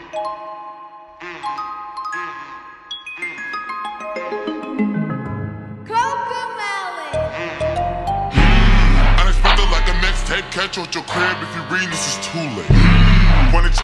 Cocomelon. Unexpected like a mixtape, catch you at your crib if you read this is too late. Wanna